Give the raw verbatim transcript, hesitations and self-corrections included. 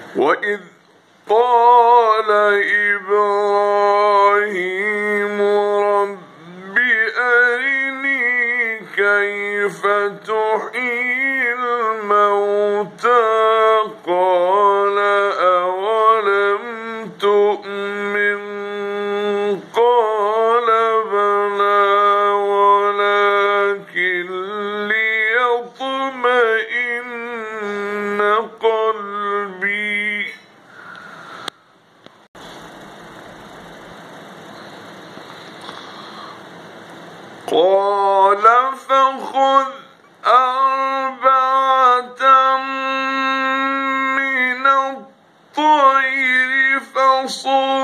وإذ قال إبراهيم رب أرني كيف تحيي الموتى قال أولم تؤمن قال بلى ولكن ليطمئن قلبي قال فخذ أربعة من الطير فصر